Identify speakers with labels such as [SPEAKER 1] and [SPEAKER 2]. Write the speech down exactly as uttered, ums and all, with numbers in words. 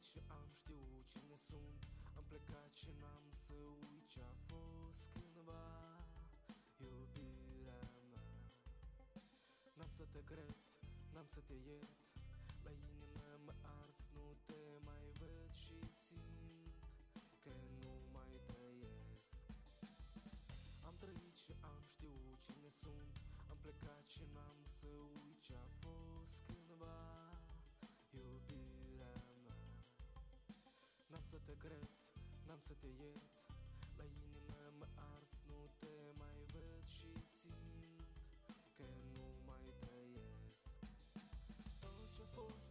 [SPEAKER 1] și am știut cine sunt. Am plecat și n-am să uit ce-a fost cândva iubirea mea. N-am să te cred, n-am să te iert, la inimă mă ars, nu te mai văd și simt că nu mai trăiesc. Am trăit și am știut cine sunt, am plecat și n-am să uit ce-a fost cândva iubirea mea. N-am să te cred, n-am să te iert, la inimă mă ars, nu te mai văd și simt că nu mai trăiesc. Tot ce-a fost